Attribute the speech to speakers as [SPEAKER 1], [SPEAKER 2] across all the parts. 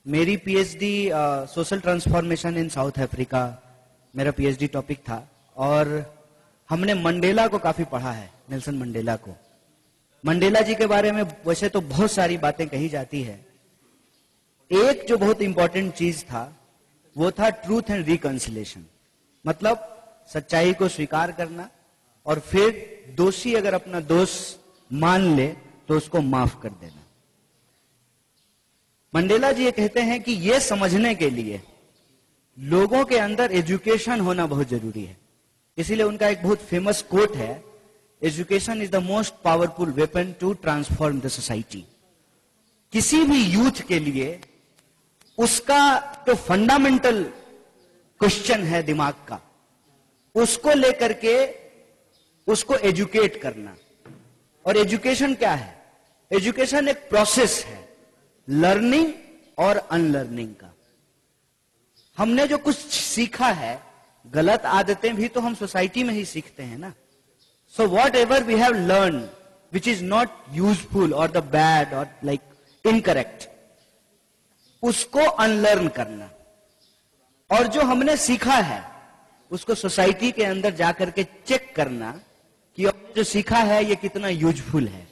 [SPEAKER 1] मेरी PhD social transformation in South Africa मेरा PhD topic था, और हमने मंडेला को काफी पढ़ा है, नेल्सन मंडेला को। मंडेला जी के बारे में वैसे तो बहुत सारी बातें कही जाती है, एक जो बहुत इंपॉर्टेंट चीज था वो था ट्रूथ एंड रिकंसिलेशन, मतलब सच्चाई को स्वीकार करना और फिर दोषी अगर अपना दोष मान ले तो उसको माफ कर देना। मंडेला जी ये कहते हैं कि ये समझने के लिए लोगों के अंदर एजुकेशन होना बहुत जरूरी है। इसीलिए उनका एक बहुत फेमस कोट है, education is the most powerful weapon to transform the society. किसी भी यूथ के लिए उसका जो फंडामेंटल क्वेश्चन है दिमाग का, उसको लेकर के उसको एजुकेट करना। और एजुकेशन क्या है? एजुकेशन एक प्रोसेस है लर्निंग और अनलर्निंग का। हमने जो कुछ सीखा है, गलत आदतें भी तो हम सोसाइटी में ही सीखते हैं ना। So whatever we have learn which is not useful or the bad or like incorrect, उसको अनलर्न करना, और जो हमने सीखा है उसको सोसाइटी के अंदर जाकर के चेक करना कि जो सीखा है ये कितना यूजफुल है।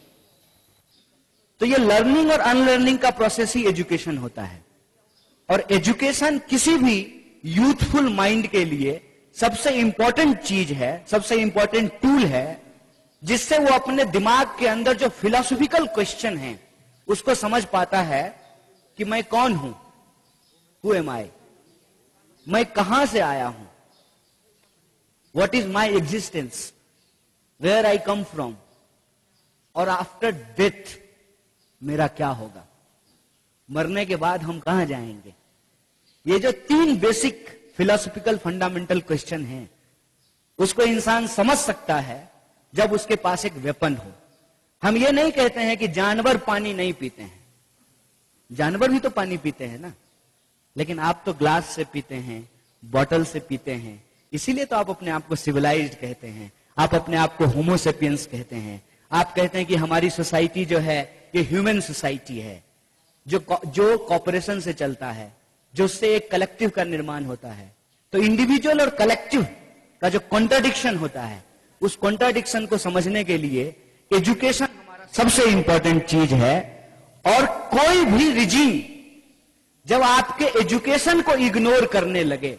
[SPEAKER 1] तो ये लर्निंग और अनलर्निंग का प्रोसेस ही एजुकेशन होता है। और एजुकेशन किसी भी यूथफुल माइंड के लिए सबसे इंपॉर्टेंट चीज है, सबसे इंपॉर्टेंट टूल है, जिससे वो अपने दिमाग के अंदर जो फिलोसॉफिकल क्वेश्चन है उसको समझ पाता है कि मैं कौन हूं, हु एम आई, मैं कहां से आया हूं, what is my existence, where I come from, और आफ्टर डेथ मेरा क्या होगा, मरने के बाद हम कहां जाएंगे। ये जो 3 बेसिक फिलोसॉफिकल फंडामेंटल क्वेश्चन हैं, उसको इंसान समझ सकता है जब उसके पास एक वेपन हो। हम ये नहीं कहते हैं कि जानवर पानी नहीं पीते हैं, जानवर भी तो पानी पीते हैं ना, लेकिन आप तो ग्लास से पीते हैं, बॉटल से पीते हैं, इसीलिए तो आप अपने आप को सिविलाइज्ड कहते हैं, आप अपने आप को होमो सेपियंस कहते हैं। आप कहते हैं कि हमारी सोसाइटी जो है ये ह्यूमन सोसाइटी है, जो कॉपरेशन से चलता है, जो उससे एक कलेक्टिव का निर्माण होता है। तो इंडिविजुअल और कलेक्टिव का जो कॉन्ट्राडिक्शन होता है, उस कॉन्ट्राडिक्शन को समझने के लिए एजुकेशन हमारा सबसे इंपॉर्टेंट चीज है। और कोई भी रिजीम जब आपके एजुकेशन को इग्नोर करने लगे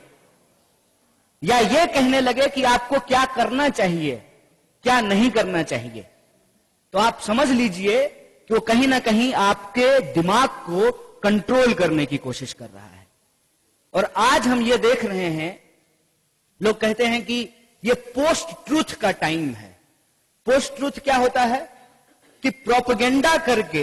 [SPEAKER 1] या ये कहने लगे कि आपको क्या करना चाहिए, क्या नहीं करना चाहिए, तो आप समझ लीजिए कि वो कहीं ना कहीं आपके दिमाग को कंट्रोल करने की कोशिश कर रहा है। और आज हम ये देख रहे हैं, लोग कहते हैं कि ये पोस्ट ट्रूथ का टाइम है। पोस्ट ट्रूथ क्या होता है कि प्रोपेगेंडा करके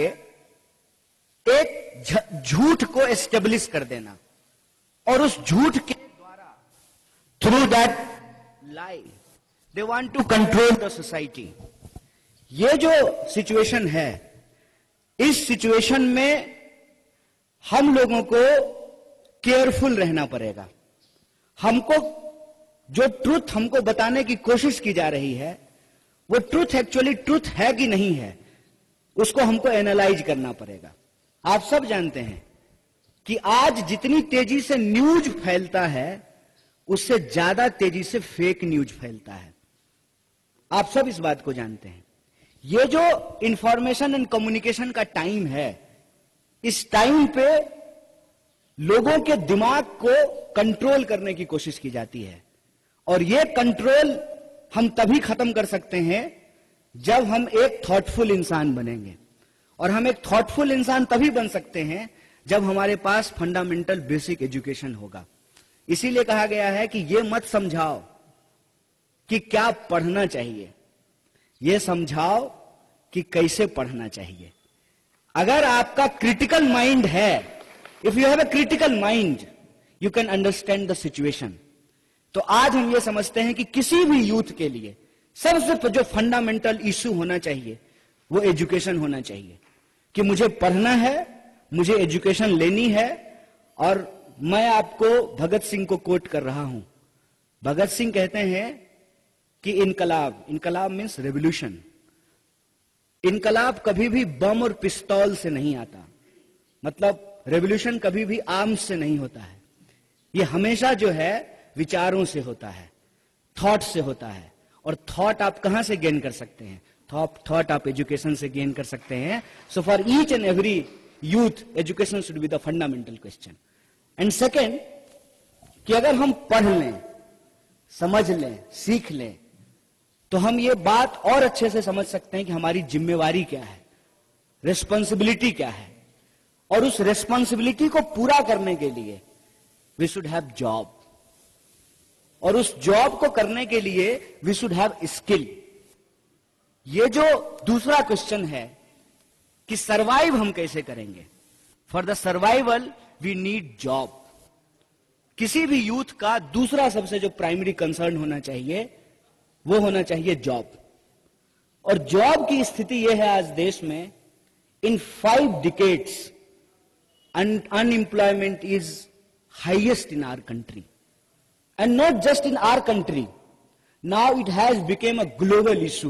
[SPEAKER 1] एक झूठ को एस्टेब्लिश कर देना, और उस झूठ के द्वारा through that lie they want to control the society. ये जो सिचुएशन है, इस सिचुएशन में हम लोगों को केयरफुल रहना पड़ेगा। हमको जो ट्रुथ हमको बताने की कोशिश की जा रही है, वो ट्रुथ एक्चुअली ट्रुथ है कि नहीं है, उसको हमको एनालाइज करना पड़ेगा। आप सब जानते हैं कि आज जितनी तेजी से न्यूज फैलता है, उससे ज्यादा तेजी से फेक न्यूज फैलता है। आप सब इस बात को जानते हैं। ये जो इंफॉर्मेशन एंड कम्युनिकेशन का टाइम है, इस टाइम पे लोगों के दिमाग को कंट्रोल करने की कोशिश की जाती है, और ये कंट्रोल हम तभी खत्म कर सकते हैं जब हम एक थॉटफुल इंसान बनेंगे। और हम एक थॉटफुल इंसान तभी बन सकते हैं जब हमारे पास फंडामेंटल बेसिक एजुकेशन होगा। इसीलिए कहा गया है कि ये मत समझाओ कि क्या पढ़ना चाहिए, ये समझाओ कि कैसे पढ़ना चाहिए। अगर आपका क्रिटिकल माइंड है, if you have a critical mind, you can understand the situation. तो आज हम ये समझते हैं कि किसी भी यूथ के लिए सबसे जो फंडामेंटल इश्यू होना चाहिए वो एजुकेशन होना चाहिए, कि मुझे पढ़ना है, मुझे एजुकेशन लेनी है। और मैं आपको भगत सिंह को कोट कर रहा हूं। भगत सिंह कहते हैं कि इनकलाब, इनकलाब मीन्स रेवोल्यूशन, इनकलाब कभी भी बम और पिस्तौल से नहीं आता। मतलब रेवोल्यूशन कभी भी आर्म्स से नहीं होता है, ये हमेशा जो है विचारों से होता है, थॉट से होता है। और थॉट आप कहां से गेन कर सकते हैं? थॉट आप एजुकेशन से गेन कर सकते हैं। So for each and every youth education should be the fundamental question. And second, कि अगर हम पढ़ लें, समझ लें, सीख लें, तो हम ये बात और अच्छे से समझ सकते हैं कि हमारी जिम्मेवारी क्या है, रिस्पॉन्सिबिलिटी क्या है। और उस रिस्पॉन्सिबिलिटी को पूरा करने के लिए वी शुड हैव जॉब, और उस जॉब को करने के लिए वी शुड हैव स्किल। ये जो दूसरा क्वेश्चन है कि सरवाइव हम कैसे करेंगे, for the survival we need job. किसी भी यूथ का दूसरा सबसे जो प्राइमरी कंसर्न होना चाहिए वो होना चाहिए जॉब। और जॉब की स्थिति यह है आज देश में, इन 5 decades unemployment is highest in our country, and not just in our country, now it has become a global issue।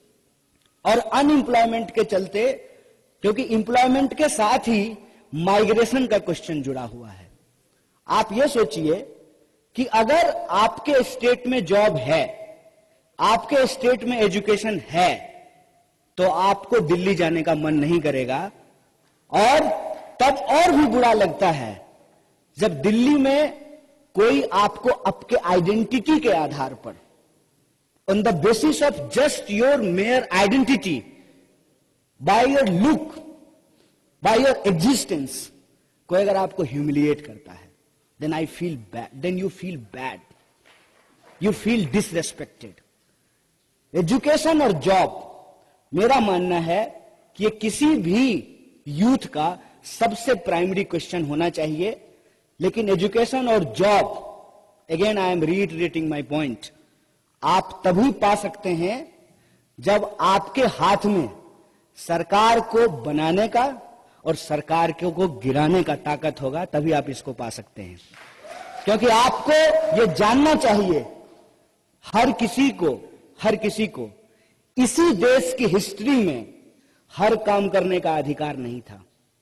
[SPEAKER 1] और अनएम्प्लॉयमेंट के चलते, क्योंकि एम्प्लॉयमेंट के साथ ही माइग्रेशन का क्वेश्चन जुड़ा हुआ है। आप ये सोचिए कि अगर आपके स्टेट में जॉब है, आपके स्टेट में एजुकेशन है, तो आपको दिल्ली जाने का मन नहीं करेगा। और तब और भी बुरा लगता है जब दिल्ली में कोई आपको आपके आइडेंटिटी के आधार पर, on the basis of just your mere identity, by your look, by your existence, कोई अगर आपको ह्यूमिलिएट करता है, then I feel bad, then you feel bad, you feel disrespected। Education और जॉब, मेरा मानना है कि ये किसी भी यूथ का सबसे प्राइमरी क्वेश्चन होना चाहिए। लेकिन एजुकेशन और job, again I am reiterating my point, आप तभी पा सकते हैं जब आपके हाथ में सरकार को बनाने का और सरकार को गिराने का ताकत होगा, तभी आप इसको पा सकते हैं। क्योंकि आपको यह जानना चाहिए, हर किसी को इसी देश की हिस्ट्री में हर काम करने का अधिकार नहीं था।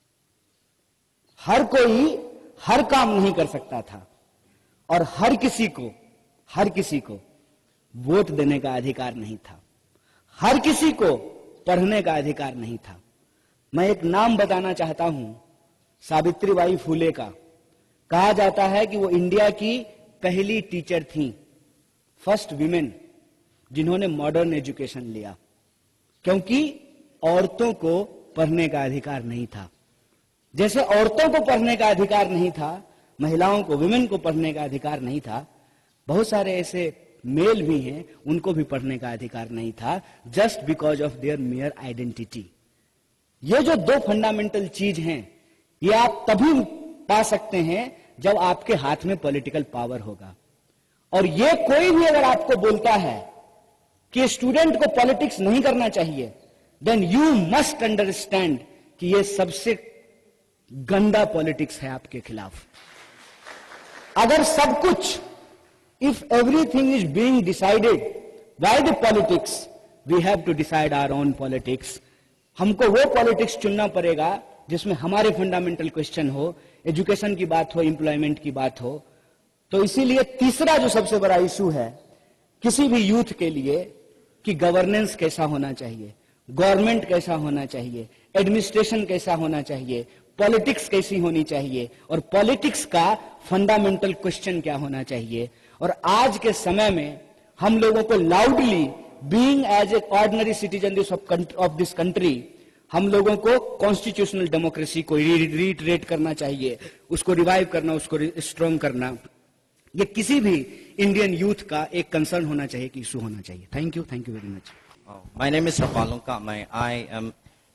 [SPEAKER 1] हर कोई हर काम नहीं कर सकता था, और हर किसी को वोट देने का अधिकार नहीं था, हर किसी को पढ़ने का अधिकार नहीं था। मैं एक नाम बताना चाहता हूं, सावित्रीबाई फुले का। कहा जाता है कि वो इंडिया की पहली टीचर थी, फर्स्ट विमेन जिन्होंने मॉडर्न एजुकेशन लिया, क्योंकि औरतों को पढ़ने का अधिकार नहीं था। जैसे औरतों को पढ़ने का अधिकार नहीं था, महिलाओं को, विमेन को पढ़ने का अधिकार नहीं था, बहुत सारे ऐसे मेल भी हैं, उनको भी पढ़ने का अधिकार नहीं था, just because of their mere identity. ये जो 2 फंडामेंटल चीज हैं, ये आप तभी पा सकते हैं जब आपके हाथ में पॉलिटिकल पावर होगा। और ये कोई भी अगर आपको बोलता है कि स्टूडेंट को पॉलिटिक्स नहीं करना चाहिए, देन यू मस्ट अंडरस्टैंड कि ये सबसे गंदा पॉलिटिक्स है आपके खिलाफ। अगर सब कुछ, if everything is being decided by the politics, we have to decide our own politics. हमको वो पॉलिटिक्स चुनना पड़ेगा जिसमें हमारे फंडामेंटल क्वेश्चन हो, एजुकेशन की बात हो, एम्प्लॉयमेंट की बात हो। तो इसीलिए तीसरा जो सबसे बड़ा इशू है किसी भी यूथ के लिए, कि गवर्नेंस कैसा होना चाहिए, गवर्नमेंट कैसा होना चाहिए, एडमिनिस्ट्रेशन कैसा होना चाहिए, पॉलिटिक्स कैसी होनी चाहिए, और पॉलिटिक्स का फंडामेंटल क्वेश्चन क्या होना चाहिए। और आज के समय में हम लोगों को loudly, being as a ordinary citizen of this country, हम लोगों को कॉन्स्टिट्यूशनल डेमोक्रेसी को रीइटरेट करना चाहिए, उसको रिवाइव करना, उसको स्ट्रॉन्ग करना। ये किसी भी इंडियन यूथ का एक कंसर्न होना चाहिए, कि इशू होना चाहिए। Thank you very much.
[SPEAKER 2] My name is Rapalong Kamay. I am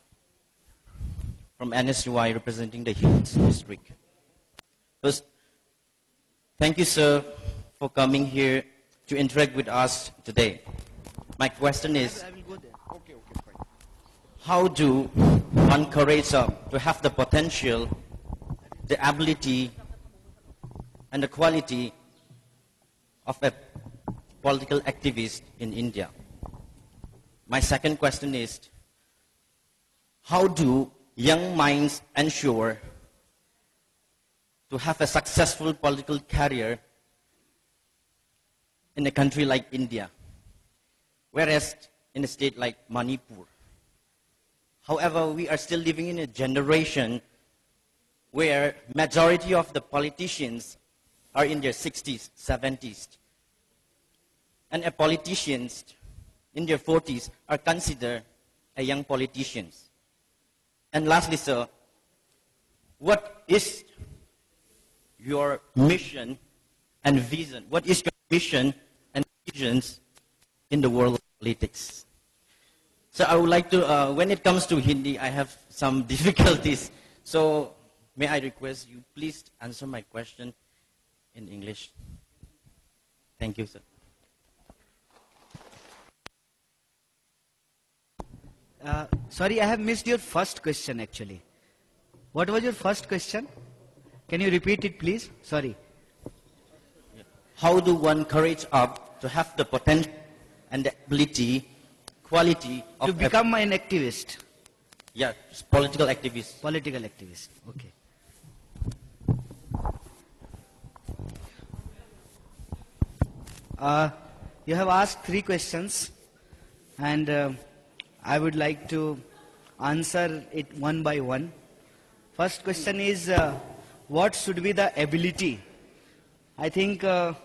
[SPEAKER 2] from NSUI representing the Hills district. First, thank you, sir, for coming here to interact with us today. My question is, how do one courage up to have the potential, the ability, and the quality of a political activist in India? My second question is, how do young minds ensure to have a successful political career in a country like India, whereas in a state like Manipur. However, we are still living in a generation where majority of the politicians are in their 60s, 70s. And politicians in their 40s are considered a young politicians. And lastly, sir, what is your mission and vision? What is your mission and visions in the world of politics? So I would like to, when it comes to Hindi, I have some difficulties. So may I request you please answer my question in English? Thank you, sir.
[SPEAKER 1] Sorry, I have missed your first question actually. What was your first question? Can you repeat it, please? Sorry.
[SPEAKER 2] How do one courage up to have the potential and the ability, quality of
[SPEAKER 1] To become an activist.
[SPEAKER 2] Yeah, political activist.
[SPEAKER 1] Political activist. Okay. You have asked 3 questions, and I would like to answer it one by one. First question is, what should be the ability? I think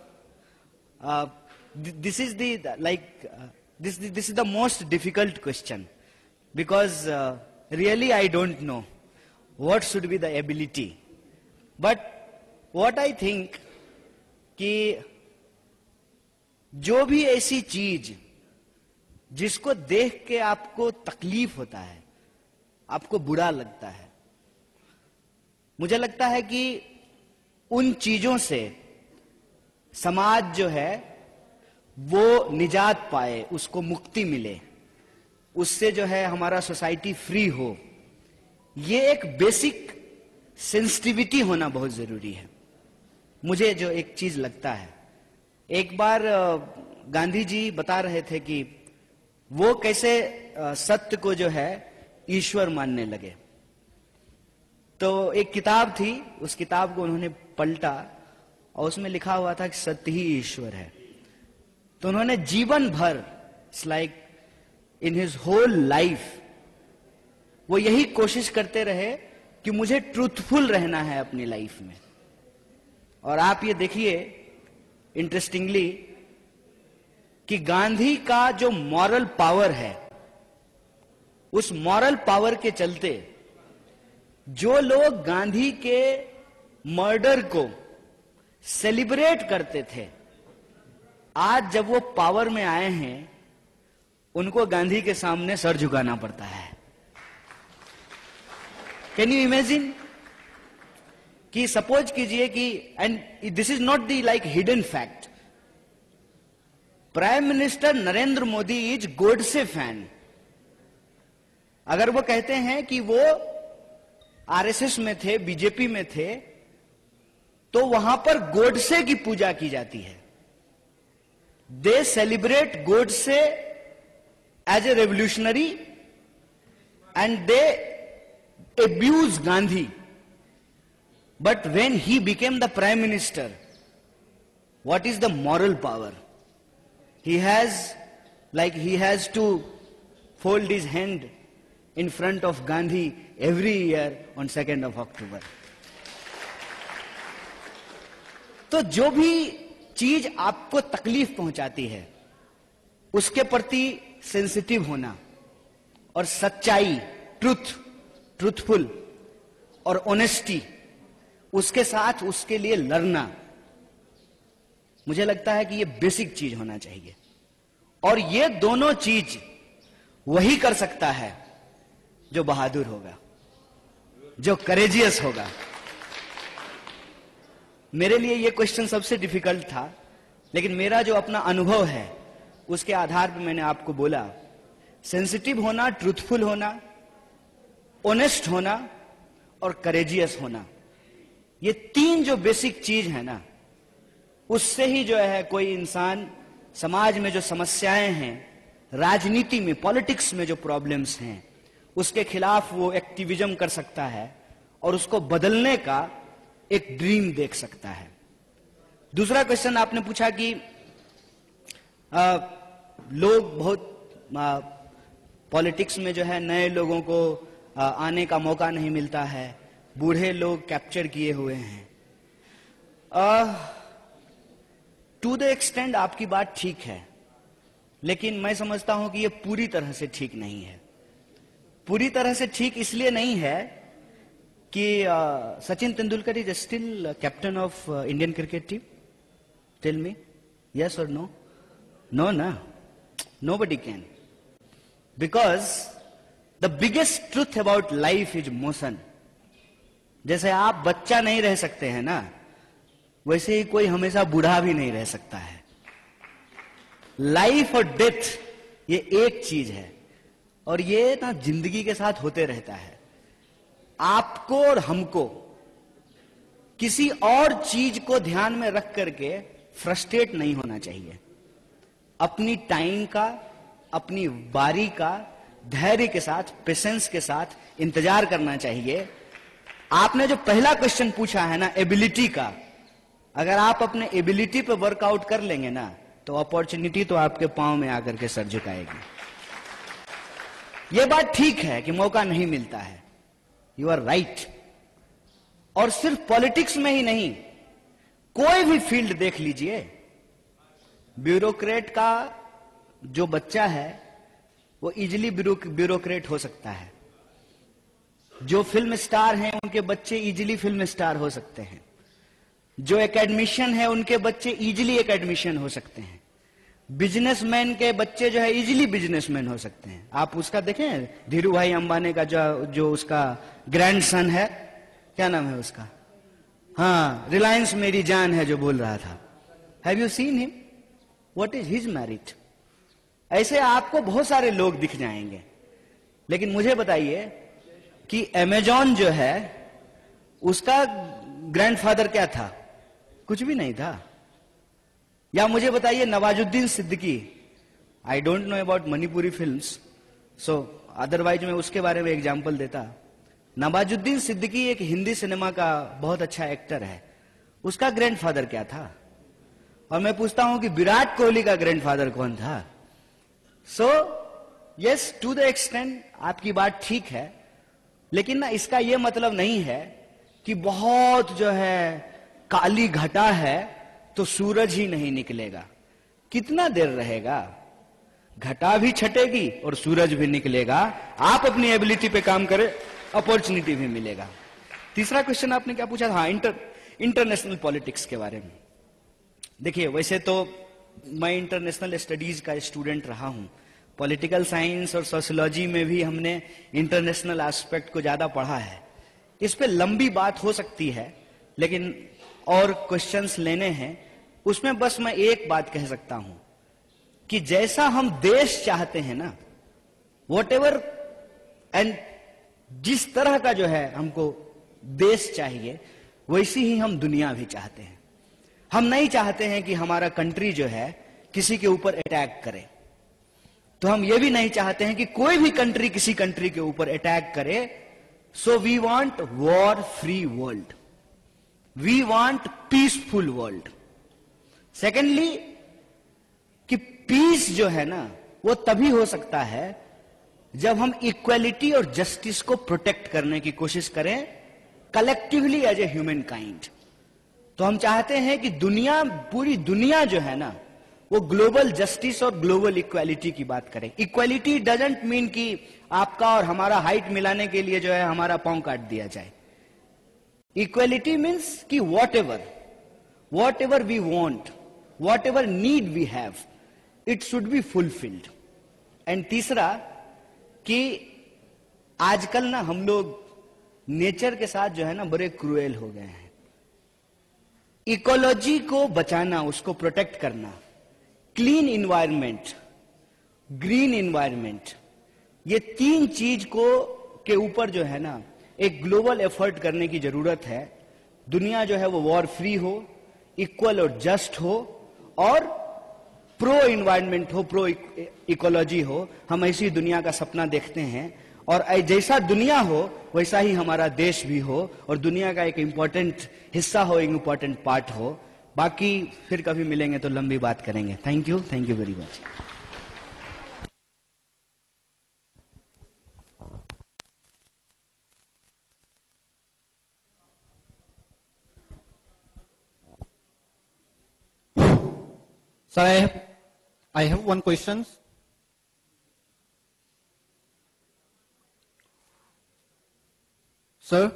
[SPEAKER 1] this is the this is the most difficult question, because really I don't know what should be the ability. But what I think कि जो भी ऐसी चीज जिसको देख के आपको तकलीफ होता है, आपको बुरा लगता है, मुझे लगता है कि उन चीजों से समाज जो है वो निजात पाए, उसको मुक्ति मिले, उससे जो है हमारा सोसाइटी फ्री हो, ये एक बेसिक सेंसिटिविटी होना बहुत जरूरी है। मुझे जो एक चीज लगता है, एक बार गांधी जी बता रहे थे कि वो कैसे सत्य को जो है ईश्वर मानने लगे। तो एक किताब थी, उस किताब को उन्होंने पलटा और उसमें लिखा हुआ था कि सत्य ही ईश्वर है। तो उन्होंने जीवन भर, it's like in his whole life, वो यही कोशिश करते रहे कि मुझे ट्रूथफुल रहना है अपनी लाइफ में। और आप ये देखिए इंटरेस्टिंगली कि गांधी का जो मॉरल पावर है, उस मॉरल पावर के चलते जो लोग गांधी के मर्डर को सेलिब्रेट करते थे, आज जब वो पावर में आए हैं उनको गांधी के सामने सर झुकाना पड़ता है। कैन यू इमेजिन कि सपोज कीजिए कि, and this is not the like hidden fact, prime minister Narendra Modi is Godse fan. अगर वो कहते हैं कि वो आरएसएस में थे, बीजेपी में थे, तो वहां पर गोडसे की पूजा की जाती है। They celebrate Godse as a revolutionary and they abuse Gandhi. But when he became the prime minister, what is the moral power? He has to fold his hand in front of Gandhi every year on 2nd of October. तो जो भी चीज आपको तकलीफ पहुंचाती है उसके प्रति सेंसिटिव होना और सच्चाई, ट्रूथफुल और ऑनेस्टी, उसके साथ उसके लिए लड़ना, मुझे लगता है कि ये बेसिक चीज होना चाहिए। और ये दोनों चीज वही कर सकता है जो बहादुर होगा, जो करेजियस होगा। मेरे लिए ये क्वेश्चन सबसे डिफिकल्ट था, लेकिन मेरा जो अपना अनुभव है उसके आधार पर मैंने आपको बोला, सेंसिटिव होना, ट्रूथफुल होना, ऑनेस्ट होना और करेजियस होना, ये 3 जो बेसिक चीज है ना, उससे ही जो है कोई इंसान समाज में जो समस्याएं हैं, राजनीति में, पॉलिटिक्स में जो प्रॉब्लम्स हैं, उसके खिलाफ वो एक्टिविज्म कर सकता है और उसको बदलने का एक ड्रीम देख सकता है। दूसरा क्वेश्चन आपने पूछा कि लोग बहुत पॉलिटिक्स में जो है नए लोगों को आने का मौका नहीं मिलता है, बूढ़े लोग कैप्चर किए हुए हैं। टू द एक्सटेंड आपकी बात ठीक है, लेकिन मैं समझता हूं कि यह पूरी तरह से ठीक नहीं है। पूरी तरह से ठीक इसलिए नहीं है कि Sachin Tendulkar is still captain of Indian cricket team. Tell me, yes और नो? नो ना, nobody can, because the biggest truth about life is motion. जैसे आप बच्चा नहीं रह सकते हैं ना, वैसे ही कोई हमेशा बूढ़ा भी नहीं रह सकता है। लाइफ और डेथ ये एक चीज है, और ये ना जिंदगी के साथ होते रहता है। आपको और हमको किसी और चीज को ध्यान में रख करके फ्रस्ट्रेट नहीं होना चाहिए। अपनी टाइम का, अपनी बारी का धैर्य के साथ, पेशेंस के साथ इंतजार करना चाहिए। आपने जो पहला क्वेश्चन पूछा है ना एबिलिटी का, अगर आप अपने एबिलिटी पे वर्कआउट कर लेंगे ना, तो अपॉर्चुनिटी तो आपके पांव में आकर के सर झुकाएगी। यह बात ठीक है कि मौका नहीं मिलता है, यू आर राइट। और सिर्फ पॉलिटिक्स में ही नहीं, कोई भी फील्ड देख लीजिए, ब्यूरोक्रेट का जो बच्चा है वो इजिली ब्यूरोक्रेट हो सकता है। जो फिल्म स्टार हैं उनके बच्चे इजिली फिल्म स्टार हो सकते हैं। जो एकेडमिशियन है उनके बच्चे इजिली एकेडमिशियन हो सकते हैं। बिजनेसमैन के बच्चे जो है इजिली बिजनेसमैन हो सकते हैं। आप उसका देखें, धीरू भाई अंबानी का जो उसका ग्रैंडसन है, क्या नाम है उसका? हाँ, रिलायंस मेरी जान है जो बोल रहा था। Have you seen him? What is his merit? ऐसे आपको बहुत सारे लोग दिख जाएंगे, लेकिन मुझे बताइए कि अमेजॉन जो है उसका ग्रैंडफादर क्या था? कुछ भी नहीं था। या मुझे बताइए Nawazuddin Siddiqui, I don't know about Manipuri films, so otherwise मैं उसके बारे में एग्जांपल देता। नवाजुद्दीन सिद्दीकी एक हिंदी सिनेमा का बहुत अच्छा एक्टर है, उसका ग्रैंडफादर क्या था? और मैं पूछता हूं कि विराट कोहली का ग्रैंडफादर कौन था? So yes, to the extend आपकी बात ठीक है, लेकिन ना इसका यह मतलब नहीं है कि बहुत जो है काली घटा है तो सूरज ही नहीं निकलेगा। कितना देर रहेगा? घटा भी छटेगी और सूरज भी निकलेगा। आप अपनी एबिलिटी पे काम करें, अपॉर्चुनिटी भी मिलेगा। तीसरा क्वेश्चन आपने क्या पूछा था? इंटरनेशनल पॉलिटिक्स के बारे में। देखिए, वैसे तो मैं इंटरनेशनल स्टडीज का स्टूडेंट रहा हूं। पॉलिटिकल साइंस और सोशियोलॉजी में भी हमने इंटरनेशनल एस्पेक्ट को ज्यादा पढ़ा है। इस पे लंबी बात हो सकती है, लेकिन और क्वेश्चंस लेने हैं। उसमें बस मैं एक बात कह सकता हूं कि जैसा हम देश चाहते हैं ना, व्हाटएवर एंड जिस तरह का जो है हमको देश चाहिए, वैसी ही हम दुनिया भी चाहते हैं। हम नहीं चाहते हैं कि हमारा कंट्री जो है किसी के ऊपर अटैक करे, तो हम ये भी नहीं चाहते हैं कि कोई भी कंट्री किसी कंट्री के ऊपर अटैक करे। So we want war free world, we want peaceful world. Secondly, कि पीस जो है ना वो तभी हो सकता है जब हम इक्वालिटी और जस्टिस को प्रोटेक्ट करने की कोशिश करें collectively as a human kind. तो हम चाहते हैं कि दुनिया, पूरी दुनिया जो है ना, वो ग्लोबल जस्टिस और ग्लोबल इक्वालिटी की बात करें। इक्वालिटी डजंट मीन कि आपका और हमारा हाइट मिलाने के लिए जो है हमारा पांव काट दिया जाए। इक्वालिटी मीन्स कि whatever we want, whatever need we have, it should be fulfilled. And तीसरा, कि आजकल ना हम लोग नेचर के साथ जो है ना बड़े क्रूएल हो गए हैं। इकोलॉजी को बचाना, उसको प्रोटेक्ट करना, क्लीन इन्वायरमेंट, ग्रीन इन्वायरमेंट, ये तीन चीज को के ऊपर जो है ना एक ग्लोबल एफर्ट करने की जरूरत है। दुनिया जो है वो वॉर फ्री हो, इक्वल और जस्ट हो, और प्रो इन्वायरमेंट हो, प्रो इकोलॉजी हो। हम ऐसी दुनिया का सपना देखते हैं, और जैसा दुनिया हो वैसा ही हमारा देश भी हो, और दुनिया का एक इम्पोर्टेंट हिस्सा हो, एक इम्पोर्टेंट पार्ट हो। बाकी फिर कभी मिलेंगे तो लंबी बात करेंगे। Thank you very much.
[SPEAKER 3] Sir, I have one question. Sir,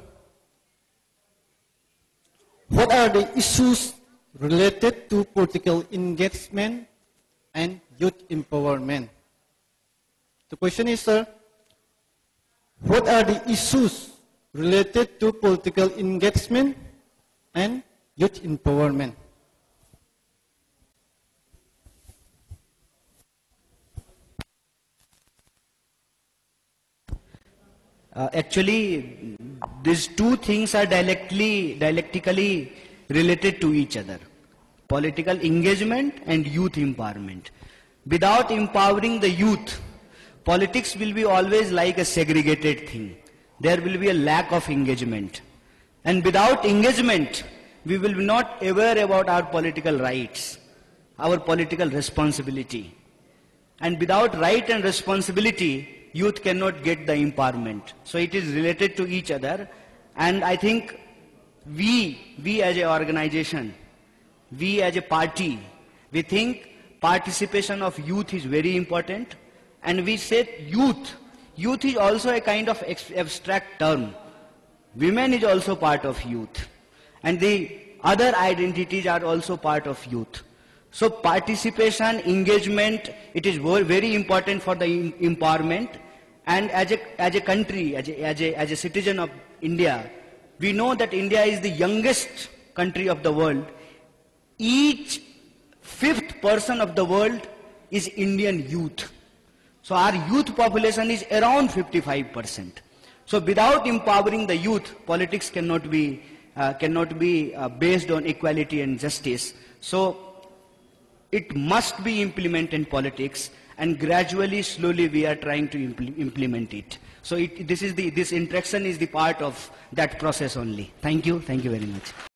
[SPEAKER 3] what are the issues related to political engagement and youth empowerment? The question is, sir, what are the issues related to political engagement and youth empowerment?
[SPEAKER 1] Actually, these two things are dialectically related to each other. Political engagement and youth empowerment. Without empowering the youth, politics will be always like a segregated thing. There will be a lack of engagement. And without engagement, we will be not aware about our political rights, our political responsibility. And without right and responsibility, youth cannot get the empowerment. So it is related to each other. And I think we as an organization, we as a party, we think participation of youth is very important. And we said youth is also a kind of abstract term. Women is also part of youth. And the other identities are also part of youth. So participation, engagement, it is very important for the empowerment. And as a country, as a citizen of India, we know that India is the youngest country of the world. Each fifth person of the world is Indian youth. So our youth population is around 55%. So without empowering the youth, politics cannot be based on equality and justice. So it must be implemented in politics, and gradually, slowly we are trying to implement it. So this interaction is the part of that process only. Thank you very much.